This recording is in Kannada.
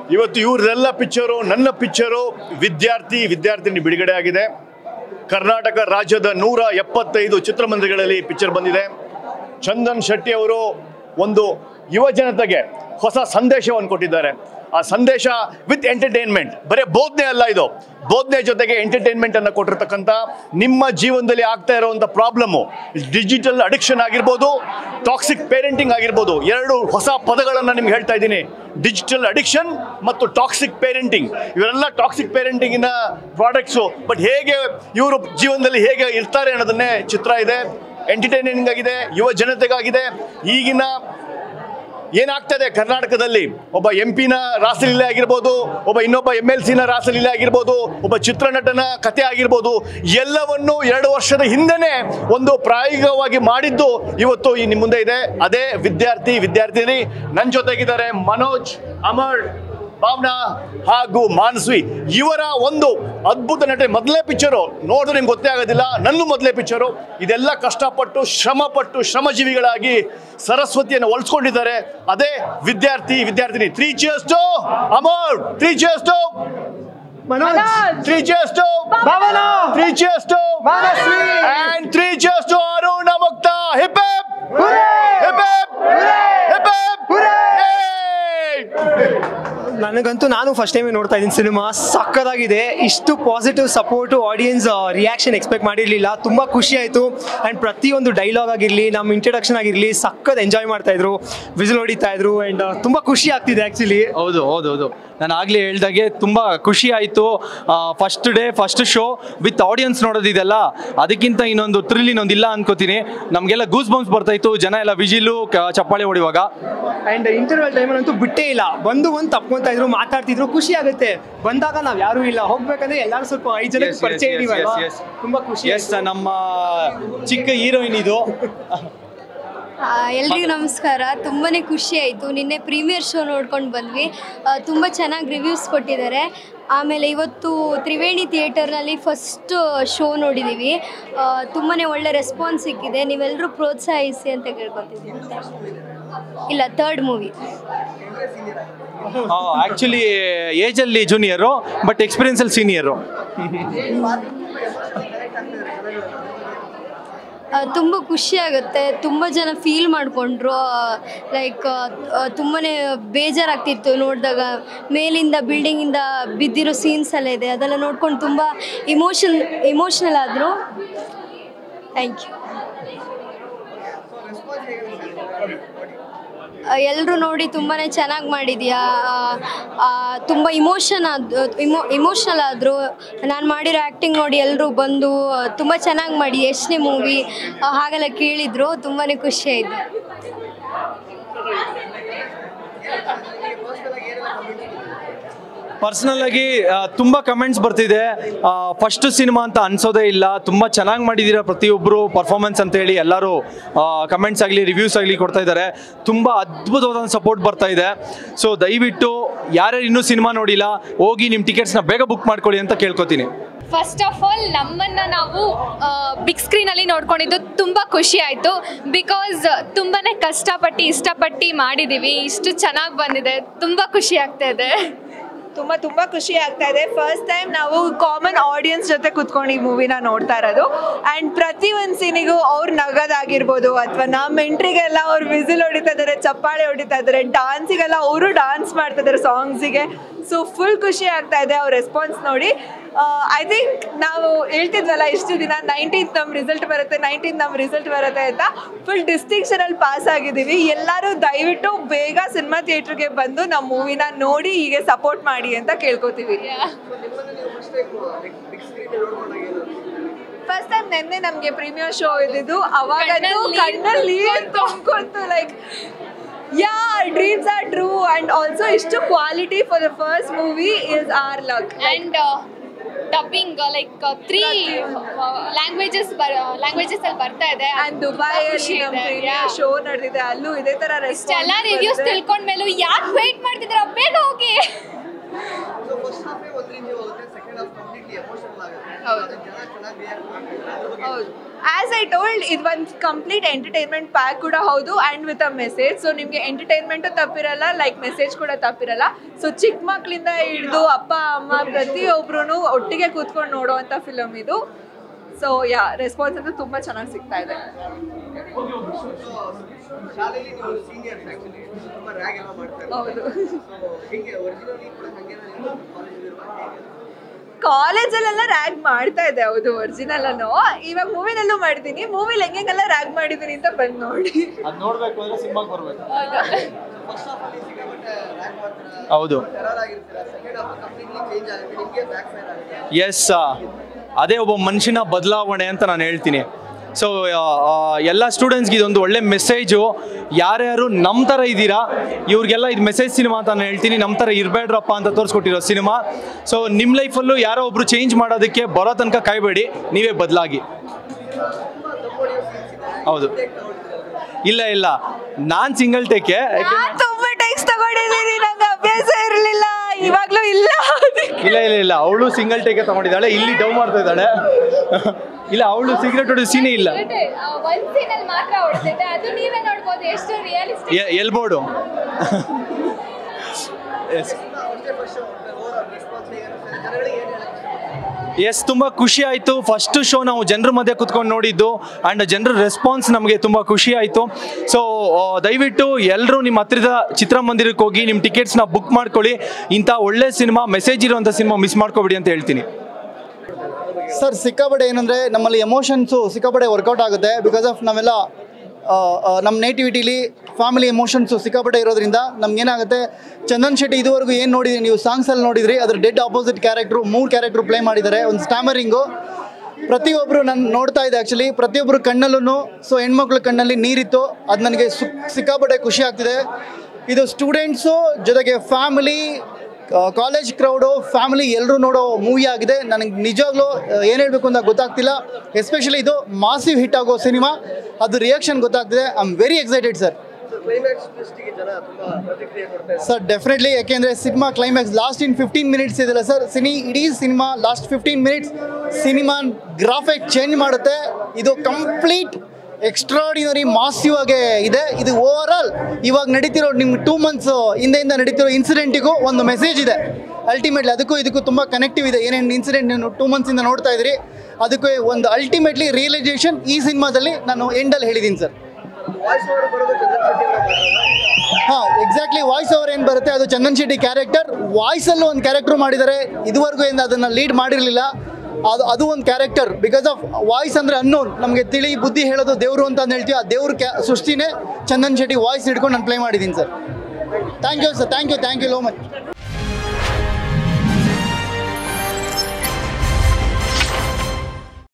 ಇವತ್ತು ಇವರೆಲ್ಲ ಪಿಕ್ಚರು ನನ್ನ ಪಿಕ್ಚರು ವಿದ್ಯಾರ್ಥಿನಿ ಬಿಡುಗಡೆ ಆಗಿದೆ. ಕರ್ನಾಟಕ ರಾಜ್ಯದ 175 ಚಿತ್ರಮಂದಿರಗಳಲ್ಲಿ ಪಿಕ್ಚರ್ ಬಂದಿದೆ. ಚಂದನ್ ಶೆಟ್ಟಿ ಅವರು ಒಂದು ಯುವ ಜನತೆಗೆ ಹೊಸ ಸಂದೇಶವನ್ನು ಕೊಟ್ಟಿದ್ದಾರೆ. ಆ ಸಂದೇಶ ವಿತ್ ಎಂಟರ್ಟೈನ್ಮೆಂಟ್, ಬರೀ ಬೋಧನೆ ಅಲ್ಲ, ಇದು ಬೋಧನೆ ಜೊತೆಗೆ ಎಂಟರ್ಟೈನ್ಮೆಂಟ್ ಅನ್ನು ಕೊಟ್ಟಿರ್ತಕ್ಕಂಥ ನಿಮ್ಮ ಜೀವನದಲ್ಲಿ ಆಗ್ತಾ ಇರುವಂಥ ಪ್ರಾಬ್ಲಮ್ಮು ಡಿಜಿಟಲ್ ಅಡಿಕ್ಷನ್ ಆಗಿರ್ಬೋದು, ಟಾಕ್ಸಿಕ್ ಪೇರೆಂಟಿಂಗ್ ಆಗಿರ್ಬೋದು. 2 ಹೊಸ ಪದಗಳನ್ನು ನಿಮ್ಗೆ ಹೇಳ್ತಾ ಇದ್ದೀನಿ, ಡಿಜಿಟಲ್ ಅಡಿಕ್ಷನ್ ಮತ್ತು ಟಾಕ್ಸಿಕ್ ಪೇರೆಂಟಿಂಗ್. ಇವರೆಲ್ಲ ಟಾಕ್ಸಿಕ್ ಪೇರೆಂಟಿಂಗಿನ ಪ್ರಾಡಕ್ಟ್ಸು. ಬಟ್ ಹೇಗೆ ಇವರು ಜೀವನದಲ್ಲಿ ಹೇಗೆ ಇರ್ತಾರೆ ಅನ್ನೋದನ್ನೇ ಚಿತ್ರ ಇದೆ. ಎಂಟರ್ಟೈನಿಂಗ್ ಆಗಿದೆ, ಯುವ ಜನತೆಗಾಗಿದೆ. ಈಗಿನ ಏನಾಗ್ತದೆ ಕರ್ನಾಟಕದಲ್ಲಿ, ಒಬ್ಬ MP ನ ರಾಸಲೀಲೆ ಆಗಿರ್ಬೋದು, ಒಬ್ಬ ಇನ್ನೊಬ್ಬ MLC ನ ರಾಸಲೀಲೆ ಆಗಿರ್ಬೋದು, ಒಬ್ಬ ಚಿತ್ರನಟನ ಕಥೆ ಆಗಿರ್ಬೋದು, ಎಲ್ಲವನ್ನು 2 ವರ್ಷದ ಹಿಂದೆನೇ ಒಂದು ಪ್ರಾಯೋಗಿಕವಾಗಿ ಮಾಡಿದ್ದು ಇವತ್ತು ನಿಮ್ಮ ಮುಂದೆ ಇದೆ. ಅದೇ ವಿದ್ಯಾರ್ಥಿನಿ. ನನ್ನ ಜೊತೆಗಿದ್ದಾರೆ ಮನೋಜ್, ಅಮರ್, ಭಾವನಾ ಹಾಗೂ ಮಾನಸ್ವಿ. ಇವರ ಒಂದು ಅದ್ಭುತ ನಟನೆ. ಮೊದಲನೇ ಪಿಕ್ಚರು ನೋಡಿದ್ರೆ ನಿಮ್ಗೆ ಗೊತ್ತೇ ಆಗೋದಿಲ್ಲ, ನನ್ನ ಮೊದಲೇ ಪಿಕ್ಚರು. ಇದೆಲ್ಲ ಕಷ್ಟಪಟ್ಟು ಶ್ರಮಜೀವಿಗಳಾಗಿ ಸರಸ್ವತಿಯನ್ನು ಒಲಿಸ್ಕೊಂಡಿದ್ದಾರೆ. ಅದೇ ವಿದ್ಯಾರ್ಥಿನಿ. 3 cheers to Amar, 3 cheers to Manoj, 3 cheers to Bhavana, 3 cheers to Manasvi, and 3 cheers to Aruna Mukta. Hip hip hooray, hip hip hip hip hooray. ನನಗಂತೂ ನಾನು ಫಸ್ಟ್ ಟೈಮೇ ನೋಡ್ತಾ ಇದ್ದೀನಿ ಸಿನಿಮಾ. ಸಕ್ಕತ್ತಾಗಿದೆ. ಇಷ್ಟು positive support, audience reaction expect ಮಾಡಿರಲಿಲ್ಲ. ತುಂಬ ಖುಷಿ ಆಯಿತು. ಆ್ಯಂಡ್ ಪ್ರತಿಯೊಂದು ಡೈಲಾಗ್ ಆಗಿರಲಿ, ನಮ್ಮ ಇಂಟ್ರಡಕ್ಷನ್ ಆಗಿರಲಿ, ಸಕ್ಕತ್ ಎಂಜಾಯ್ ಮಾಡ್ತಾಯಿದ್ರು, ವಿಸಿಲ್ ಹೊಡಿತಾ ಇದ್ರು. ಆ್ಯಂಡ್ ತುಂಬ ಖುಷಿ ಆಗ್ತಿದೆ ಆ್ಯಕ್ಚುಲಿ. ಹೌದು ನಾನು ಆಗಲೇ ಹೇಳ್ದಾಗೆ ತುಂಬ ಖುಷಿ ಆಯಿತು. First day first show with audience ನೋಡೋದಿದೆಲ್ಲ, ಅದಕ್ಕಿಂತ ಇನ್ನೊಂದು ಥ್ರಿಲ್ ಇನ್ನೊಂದಿಲ್ಲ ಅನ್ಕೋತೀನಿ. ನಮಗೆಲ್ಲ ಗೂಸ್ ಬಂಪ್ಸ್ ಬರ್ತಾಯಿತ್ತು, ಜನ ಎಲ್ಲ ವಿಜಿಲು ಚಪ್ಪಾಳೆ ಹೊಡಿವಾಗ. ಆ್ಯಂಡ್ ಇಂಟರ್ವಲ್ ಟೈಮಲ್ಲಂತೂ ಬಿಟ್ಟೇ ಇಲ್ಲ, ಬಂದು ತಪ್ಕೊಂತ ಇದ್ರು, ಮಾತಾಡ್ತಿದ್ರು. ಖುಷಿ ಆಗುತ್ತೆ. ಬಂದಾಗ ನಾವು ಯಾರು ಇಲ್ಲ, ಹೋಗ್ಬೇಕಂದ್ರೆ ಎಲ್ಲರೂ ಸ್ವಲ್ಪ 5 ಜನಕ್ಕೆ ಪರಿಚಯ ಇದೀವಲ್ಲ, ತುಂಬಾ ಖುಷಿ. ನಮ್ಮ ಚಿಕ್ಕ ಹೀರೋಯಿನ್ ಇದು. ಎಲ್ರಿಗೂ ನಮಸ್ಕಾರ. ತುಂಬಾ ಖುಷಿ ಆಯಿತು. ನಿನ್ನೆ ಪ್ರೀಮಿಯರ್ ಶೋ ನೋಡ್ಕೊಂಡು ಬಂದ್ವಿ. ತುಂಬ ಚೆನ್ನಾಗಿ ರಿವ್ಯೂಸ್ ಕೊಟ್ಟಿದ್ದಾರೆ. ಆಮೇಲೆ ಇವತ್ತು ತ್ರಿವೇಣಿ ಥಿಯೇಟರ್ನಲ್ಲಿ ಫಸ್ಟ್ ಶೋ ನೋಡಿದ್ದೀವಿ. ತುಂಬಾ ಒಳ್ಳೆ ರೆಸ್ಪಾನ್ಸ್ ಸಿಕ್ಕಿದೆ. ನೀವೆಲ್ಲರೂ ಪ್ರೋತ್ಸಾಹಿಸಿ ಅಂತ ಕೇಳ್ಕೊತಿದ್ದೀನಿ. ಇಲ್ಲ, 3rd ಮೂವಿ. ಆ್ಯಕ್ಚುಲಿ ಏಜಲ್ಲಿ ಜೂನಿಯರು, ಬಟ್ ಎಕ್ಸ್ಪೀರಿಯನ್ಸಲ್ಲಿ ಸೀನಿಯರು. ತುಂಬ ಖುಷಿ ಆಗುತ್ತೆ. ತುಂಬ ಜನ ಫೀಲ್ ಮಾಡಿಕೊಂಡ್ರು. ಲೈಕ್ ತುಂಬಾ ಬೇಜಾರಾಗ್ತಿತ್ತು ನೋಡಿದಾಗ. ಮೇಲಿಂದ ಬಿಲ್ಡಿಂಗಿಂದ ಬಿದ್ದಿರೋ ಸೀನ್ಸ್ ಎಲ್ಲ ಇದೆ, ಅದೆಲ್ಲ ನೋಡ್ಕೊಂಡು ತುಂಬ ಇಮೋಷ್ನಲ್ ಆದರು. Thank you. ಎಲ್ಲರೂ ನೋಡಿ ತುಂಬಾ ಚೆನ್ನಾಗಿ ಮಾಡಿದ್ಯಾ, ತುಂಬ ಇಮೋಷ್ನಲ್ ಆದರು. ನಾನು ಮಾಡಿರೋ ಆ್ಯಕ್ಟಿಂಗ್ ನೋಡಿ ಎಲ್ಲರೂ ಬಂದು ತುಂಬ ಚೆನ್ನಾಗಿ ಮಾಡಿ, ಎಷ್ಟನೇ ಮೂವಿ ಹಾಗೆಲ್ಲ ಕೇಳಿದರು. ತುಂಬಾ ಖುಷಿ ಆಯಿತು. ಪರ್ಸ್ನಲ್ ಆಗಿ ತುಂಬ ಕಮೆಂಟ್ಸ್ ಬರ್ತಿದೆ. ಫಸ್ಟ್ ಸಿನಿಮಾ ಅಂತ ಅನ್ಸೋದೇ ಇಲ್ಲ, ತುಂಬ ಚೆನ್ನಾಗಿ ಮಾಡಿದ್ದೀರಾ ಪ್ರತಿಯೊಬ್ಬರು ಪರ್ಫಾರ್ಮೆನ್ಸ್ ಅಂತೇಳಿ ಎಲ್ಲರೂ ಕಮೆಂಟ್ಸ್ ಆಗಲಿ ರಿವ್ಯೂಸ್ ಆಗಲಿ ಕೊಡ್ತಾ ಇದ್ದಾರೆ. ತುಂಬ ಅದ್ಭುತವಾದ ಸಪೋರ್ಟ್ ಬರ್ತಾ ಇದೆ. ಸೊ ದಯವಿಟ್ಟು ಯಾರ್ಯಾರು ಇನ್ನೂ ಸಿನಿಮಾ ನೋಡಿಲ್ಲ, ಹೋಗಿ ನಿಮ್ಮ ಟಿಕೆಟ್ಸ್ನ ಬೇಗ ಬುಕ್ ಮಾಡ್ಕೊಳ್ಳಿ ಅಂತ ಕೇಳ್ಕೊತೀನಿ. ಫಸ್ಟ್ ಆಫ್ ಆಲ್ ನಮ್ಮನ್ನು ನಾವು ಬಿಗ್ ಸ್ಕ್ರೀನಲ್ಲಿ ನೋಡ್ಕೊಂಡಿದ್ದು ತುಂಬ ಖುಷಿ ಆಯಿತು. ಬಿಕಾಸ್ ತುಂಬಾ ಕಷ್ಟಪಟ್ಟು ಇಷ್ಟಪಟ್ಟು ಮಾಡಿದ್ದೀವಿ. ಇಷ್ಟು ಚೆನ್ನಾಗಿ ಬಂದಿದೆ, ತುಂಬ ಖುಷಿ ಆಗ್ತಾ ಇದೆ. ತುಂಬ ಖುಷಿ ಆಗ್ತಾ ಇದೆ. ಫಸ್ಟ್ ಟೈಮ್ ನಾವು ಕಾಮನ್ ಆಡಿಯನ್ಸ್ ಜೊತೆ ಕುತ್ಕೊಂಡು ಈ ಮೂವಿನ ನೋಡ್ತಾ ಇರೋದು. ಆ್ಯಂಡ್ ಪ್ರತಿಯೊಂದು ಸೀನಿಗೂ ಅವ್ರು ನಗೋದಾಗಿರ್ಬೋದು, ಅಥವಾ ನಮ್ಮ ಎಂಟ್ರಿಗೆಲ್ಲ ಅವ್ರು ವಿಸಿಲ್ ಹೊಡಿತಾ ಇದ್ದಾರೆ, ಚಪ್ಪಾಳೆ ಹೊಡಿತಾ ಇದ್ದಾರೆ, ಡಾನ್ಸಿಗೆಲ್ಲ ಅವರು ಡಾನ್ಸ್ ಮಾಡ್ತಾ ಇದ್ದಾರೆ ಸಾಂಗ್ಸಿಗೆ. ಸೊ ಫುಲ್ ಖುಷಿ ಆಗ್ತಾ ಇದೆ ಅವ್ರ ರೆಸ್ಪಾನ್ಸ್ ನೋಡಿ. ಐ ಥಿಂಕ್ ನಾವು ಹೇಳ್ತಿದ್ವಲ್ಲ ಇಷ್ಟು ದಿನ 19th ನಮ್ಮ ರಿಸಲ್ಟ್ ಬರುತ್ತೆ ಅಂತ, ಫುಲ್ ಡಿಸ್ಟಿಂಕ್ಷನಲ್ಲಿ ಪಾಸ್ ಆಗಿದ್ದೀವಿ. ಎಲ್ಲರೂ ದಯವಿಟ್ಟು ಬೇಗ ಸಿನಿಮಾ ಥಿಯೇಟ್ರಿಗೆ ಬಂದು ನಮ್ಮ ಮೂವಿನ ನೋಡಿ ಹೀಗೆ ಸಪೋರ್ಟ್ ಮಾಡಿ ಅಂತ ಕೇಳ್ಕೊತೀವಿ. ಫಸ್ಟ್ ಟೈಮ್ ನೆನ್ನೆ ನಮಗೆ ಪ್ರೀಮಿಯರ್ ಶೋ ಇದ್ದಿದ್ದು, ಅವಾಗಂತೂ ಕಣ್ಣಲ್ಲಿ ತುಂಬ್ಕೊಂತು. Like dreams are true, and also ishtu quality for the first movie is our luck. And dubbing like 3 languages ಅಲ್ಲಿ ಬರ್ತಾ ಇದೆ. And Dubai ಅಲ್ಲಿ ನಮ್ಮ ಪ್ರೀಮಿಯರ್ ಶೋ ನಡೆದಿದೆ, ಅಲ್ಲೂ ಇದೇ ತರ ರೆಸ್ಪಾನ್ಸ್. ಎಲ್ಲ ರಿವ್ಯೂಸ್ ತಿಳ್ಕೊಂಡ್ಮೇಲೂ ಯಾಕೆ ವೇಟ್ ಮಾಡ್ತಿದ್ದೀರಾ, ಬೇಗ ಹೋಗಿ. ಆಸ್ ಐ ಟೋಲ್ಡ್ ಇದು ಒಂದು ಕಂಪ್ಲೀಟ್ ಎಂಟರ್ಟೈನ್ಮೆಂಟ್ ಪ್ಯಾಕ್ ಕೂಡ ಹೌದು and with a message. So ನಿಮಗೆ ಎಂಟರ್ಟೈನ್ಮೆಂಟು ತಪ್ಪಿರಲ್ಲ, ಲೈಕ್ ಮೆಸೇಜ್ ಕೂಡ ತಪ್ಪಿರಲ್ಲ. ಸೊ ಚಿಕ್ಕ ಮಕ್ಕಳಿಂದ ಹಿಡಿದು ಅಪ್ಪ ಅಮ್ಮ ಪ್ರತಿಯೊಬ್ಬರೂ ಒಟ್ಟಿಗೆ ಕೂತ್ಕೊಂಡು ನೋಡೋವಂಥ ಫಿಲಮ್ ಇದು. ಸೊ ರೆಸ್ಪಾನ್ಸ್ ಅಂತೂ ತುಂಬ ಚೆನ್ನಾಗಿ ಸಿಗ್ತಾ ಇದೆ. ಹೌದು, ಕಾಲೇಜಲ್ಲೆಲ್ಲ ರ್ಯಾಗ್ ಮಾಡ್ತಾ ಇದೆ. ಹೌದು, ಒರಿಜಿನಲ್ ಅನ್ನು ಇವಾಗ ಮೂವಿನಲ್ಲೂ ಮಾಡಿದ್ದೀನಿ. ಮೂವಿಲಿ ಹೆಂಗೆಲ್ಲ ರ್ಯಾಗ್ ಮಾಡಿದ್ದೀನಿ ಅಂತ ಬಂದು ನೋಡಿ. ಹೌದು, ಎಸ್, ಅದೇ ಒಬ್ಬ ಮನುಷ್ಯನ ಬದಲಾವಣೆ ಅಂತ ನಾನು ಹೇಳ್ತೀನಿ. ಸೊ ಎಲ್ಲ ಸ್ಟೂಡೆಂಟ್ಸ್ಗೆ ಇದೊಂದು ಒಳ್ಳೆ ಮೆಸೇಜು. ಯಾರ್ಯಾರು ನಮ್ಮ ಥರ ಇದ್ದೀರಾ ಇವ್ರಿಗೆಲ್ಲ ಇದು ಮೆಸೇಜ್ ಸಿನಿಮಾ ಅಂತ ನಾನು ಹೇಳ್ತೀನಿ. ನಮ್ಮ ಥರ ಇರಬೇಡ್ರಪ್ಪ ಅಂತ ತೋರಿಸ್ಕೊಟ್ಟಿರೋ ಸಿನಿಮಾ. ಸೊ ನಿಮ್ಮ ಲೈಫಲ್ಲೂ ಯಾರೋ ಒಬ್ರು ಚೇಂಜ್ ಮಾಡೋದಕ್ಕೆ ಬರೋ ತನಕ ಕಾಯಬೇಡಿ, ನೀವೇ ಬದಲಾಗಿ. ಹೌದು, ಇಲ್ಲ ನಾನು ಸಿಂಗಲ್ ಟೇಕೆ ತುಂಬ ಟೈಕ್ಸ್ ತಗೊಂಡಿದ್ದೀನಿ, ನಂಗೆ ಅಭ್ಯಾಸ ಇರಲಿಲ್ಲ, ಇವಾಗಲೂ ಇಲ್ಲ. ಅವಳು ಸಿಂಗಲ್ ಟೇಕೆ ತಗೊಂಡಿದ್ದಾಳೆ, ಇಲ್ಲಿ ಡೌ ಮಾಡ್ತಾ ಇದ್ದಾಳೆ. ಇಲ್ಲ, ಅವಳು ಸಿಗರೇಟ್ ಹೊಡೆದ ಸೀನೇ ಇಲ್ಲ. ಎಲ್ಬೋರ್ಡು. ಎಸ್, ತುಂಬ ಖುಷಿ ಆಯಿತು. ಫಸ್ಟ್ ಶೋ ನಾವು ಜನರ ಮಧ್ಯೆ ಕುತ್ಕೊಂಡು ನೋಡಿದ್ದು ಆ್ಯಂಡ್ ಜನರ ರೆಸ್ಪಾನ್ಸ್ ನಮಗೆ ತುಂಬ ಖುಷಿ ಆಯಿತು. ಸೊ ದಯವಿಟ್ಟು ಎಲ್ಲರೂ ನಿಮ್ಮ ಹತ್ತಿರದ ಚಿತ್ರಮಂದಿರಕ್ಕೆ ಹೋಗಿ ನಿಮ್ಮ ಟಿಕೆಟ್ಸ್ನ ಬುಕ್ ಮಾಡ್ಕೊಳ್ಳಿ. ಇಂಥ ಒಳ್ಳೆ ಸಿನಿಮಾ, ಮೆಸೇಜ್ ಇರುವಂಥ ಸಿನಿಮಾ ಮಿಸ್ ಮಾಡ್ಕೋಬೇಡಿ ಅಂತ ಹೇಳ್ತೀನಿ. ಸರ್, ಸಿಕ್ಕಾಪಟ್ಟೆ ಏನಂದರೆ ನಮ್ಮಲ್ಲಿ ಎಮೋಷನ್ಸು ಸಿಕ್ಕಾಪಟ್ಟೆ ವರ್ಕೌಟ್ ಆಗುತ್ತೆ. ಬಿಕಾಸ್ ಆಫ್ ನಾವೆಲ್ಲ ನಮ್ಮ ನೇಟಿವಿಟಿಲಿ ಫ್ಯಾಮಿಲಿ ಎಮೋಷನ್ಸು ಸಿಕ್ಕಾಪಟ್ಟೆ ಇರೋದ್ರಿಂದ ನಮ್ಗೇನಾಗುತ್ತೆ, ಚಂದನ್ ಶೆಟ್ಟಿ ಇದುವರೆಗೂ ಏನು ನೋಡಿದ್ರಿ ನೀವು, ಸಾಂಗ್ಸಲ್ಲಿ ನೋಡಿದ್ರಿ, ಅದ್ರ dead opposite character 3 character play ಮಾಡಿದ್ದಾರೆ. ಒಂದು ಸ್ಟ್ಯಾಮರಿಂಗು ಪ್ರತಿಯೊಬ್ಬರು ನಾನು ನೋಡ್ತಾ ಇದ್ದೆ. ಆ್ಯಕ್ಚುಲಿ ಪ್ರತಿಯೊಬ್ಬರು ಕಣ್ಣಲ್ಲೂ, ಸೊ ಹೆಣ್ಮಕ್ಳ ಕಣ್ಣಲ್ಲಿ ನೀರಿತ್ತು. ಅದು ನನಗೆ ಸಿಕ್ಕಾಪಟ್ಟೆ ಖುಷಿ ಆಗ್ತಿದೆ. ಇದು ಸ್ಟೂಡೆಂಟ್ಸು ಜೊತೆಗೆ ಫ್ಯಾಮಿಲಿ, ಕಾಲೇಜ್ ಕ್ರೌಡು, ಫ್ಯಾಮಿಲಿ ಎಲ್ಲರೂ ನೋಡೋ ಮೂವಿ ಆಗಿದೆ. ನನಗೆ ನಿಜವಾಗ್ಲೂ ಏನು ಹೇಳಬೇಕು ಅಂತ ಗೊತ್ತಾಗ್ತಿಲ್ಲ. ಎಸ್ಪೆಷಲಿ ಇದು ಮಾಸಿವ್ ಹಿಟ್ ಆಗೋ ಸಿನಿಮಾ, ಅದು ರಿಯಾಕ್ಷನ್ ಗೊತ್ತಾಗ್ತಿದೆ. I am very excited sir. Sir definitely, ಯಾಕೆಂದರೆ cinema climax last in 15 minutes ಇದೆಯಲ್ಲ ಸರ್, ಇಡೀ cinema last 15 minutes cinema graphic change ಮಾಡುತ್ತೆ. ಇದು ಕಂಪ್ಲೀಟ್ ಎಕ್ಸ್ಟ್ರಾಡಿನರಿ ಮಾಸಿವ್ ಆಗಿ ಇದೆ. ಇದು ಓವರ್ ಆಲ್ ಇವಾಗ ನಡೀತಿರೋ ನಿಮ್ಗೆ 2 ಮಂತ್ಸ್ ಹಿಂದೆಯಿಂದ ನಡೀತಿರೋ ಇನ್ಸಿಡೆಂಟಿಗೂ ಒಂದು ಮೆಸೇಜ್ ಇದೆ. ಅಲ್ಟಿಮೇಟ್ಲಿ ಅದಕ್ಕೂ ಇದಕ್ಕೂ ತುಂಬ ಕನೆಕ್ಟಿವ್ ಇದೆ. ಏನೇನು ಇನ್ಸಿಡೆಂಟ್ ನೀವು 2 ಮಂತ್ಸಿಂದ ನೋಡ್ತಾ ಇದ್ರಿ, ಅದಕ್ಕೆ ಒಂದು ಅಲ್ಟಿಮೇಟ್ಲಿ ರಿಯಲೈಸೇಷನ್ ಈ ಸಿನಿಮಾದಲ್ಲಿ ನಾನು ಎಂಡಲ್ಲಿ ಹೇಳಿದ್ದೀನಿ ಸರ್. ಹಾಂ, ಎಕ್ಸಾಕ್ಟ್ಲಿ. ವಾಯ್ಸ್ ಓವರ್ ಏನು ಬರುತ್ತೆ ಅದು ಚಂದನ್ ಶೆಟ್ಟಿ ಕ್ಯಾರೆಕ್ಟರ್. ವಾಯ್ಸಲ್ಲೂ ಒಂದು ಕ್ಯಾರೆಕ್ಟರ್ ಮಾಡಿದ್ದಾರೆ, ಇದುವರೆಗೂ ಏನು ಅದನ್ನು ಲೀಡ್ ಮಾಡಿರಲಿಲ್ಲ. ಅದು ಒಂದು ಕ್ಯಾರೆಕ್ಟರ್. ಬಿಕಾಸ್ ಆಫ್ ವಾಯ್ಸ್ ಅಂದರೆ ಅನ್ನೋನ್, ನಮಗೆ ತಿಳಿ ಬುದ್ಧಿ ಹೇಳೋದು ದೇವರು ಅಂತ ಹೇಳ್ತೀವಿ. ಆ ದೇವ್ರ ಸೃಷ್ಟಿನೇ ಚಂದನ್ ಶೆಟ್ಟಿ ವಾಯ್ಸ್ ಹಿಡ್ಕೊಂಡು ನಾನು ಪ್ಲೇ ಮಾಡಿದ್ದೀನಿ sir. Thank you sir, thank you so much.